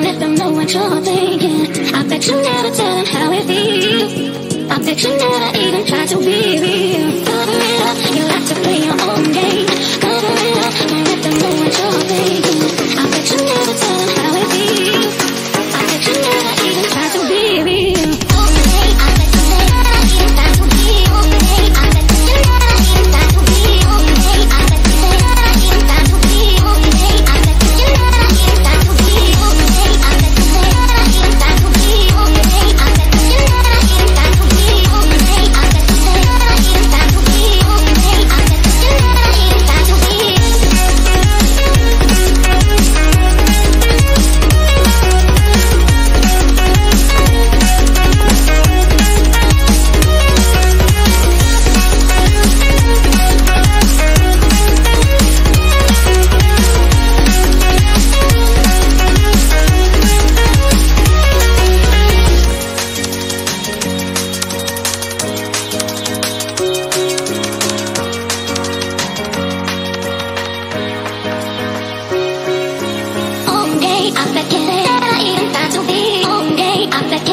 let them know what you're thinking. I bet you never tell them how it feels. I bet you never even try to be real. Cover it up, you like to play your own game. Cover it up, don't let them know what you're thinking. I bet you never tell them how it feels. I bet you never even try to be real. Okay, I bet you never even try to be okay. I bet you never even try to be okay. I bet you never even try to be okay. I bet you never even try to be okay. I bet you never even try to be okay. I bet you never even try to be okay. I bet you never even try to be okay. I bet you never even try to be. I bet you never even try to be okay. I bet